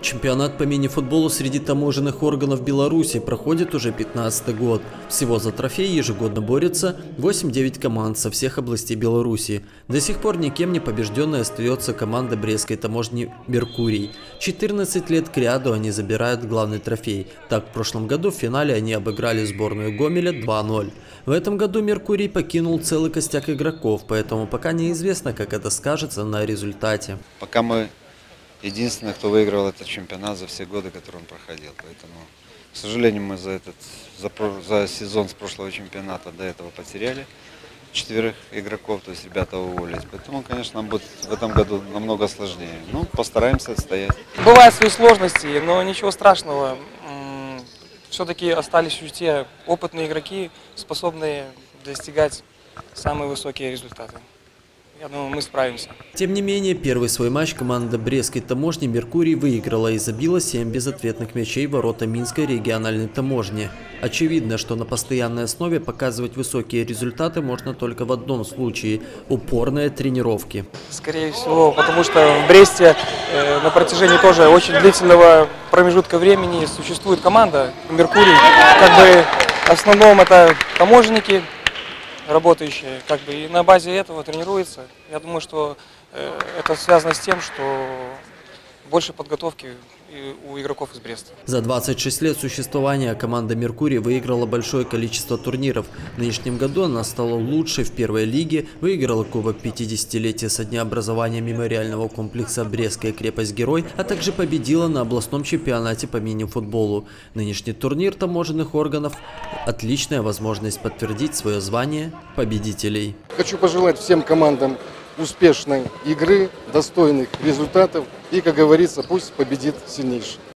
Чемпионат по мини-футболу среди таможенных органов Беларуси проходит уже 15-й год. Всего за трофей ежегодно борются 8-9 команд со всех областей Беларуси. До сих пор никем не побежденной остается команда Брестской таможни «Меркурий». 14 лет кряду они забирают главный трофей. Так, в прошлом году в финале они обыграли сборную Гомеля 2-0. В этом году «Меркурий» покинул целый костяк игроков, поэтому пока неизвестно, как это скажется на результате. Пока мы единственный, кто выиграл этот чемпионат за все годы, которые он проходил. Поэтому, к сожалению, мы за сезон с прошлого чемпионата до этого потеряли 4 игроков, то есть ребята уволились. Поэтому, конечно, нам будет в этом году намного сложнее. Ну, постараемся отстоять. Бывают свои сложности, но ничего страшного. Все-таки остались те опытные игроки, способные достигать самые высокие результаты. Я думаю, мы справимся. Тем не менее, первый свой матч команда Брестской таможни «Меркурий» выиграла и забила 7 безответных мячей в ворота Минской региональной таможни. Очевидно, что на постоянной основе показывать высокие результаты можно только в одном случае – упорные тренировки. Скорее всего, потому что в Бресте на протяжении тоже очень длительного промежутка времени существует команда «Меркурий». Как бы в основном это таможенники, работающие, и на базе этого тренируются. Я думаю, что это связано с тем, что больше подготовки у игроков из Бреста. За 26 лет существования команда «Меркурий» выиграла большое количество турниров. В нынешнем году она стала лучшей в первой лиге, выиграла Кубок 50-летия со дня образования мемориального комплекса «Брестская крепость-герой», а также победила на областном чемпионате по мини-футболу. Нынешний турнир таможенных органов – отличная возможность подтвердить свое звание победителей. Хочу пожелать всем командам успешной игры, достойных результатов и, как говорится, пусть победит сильнейший.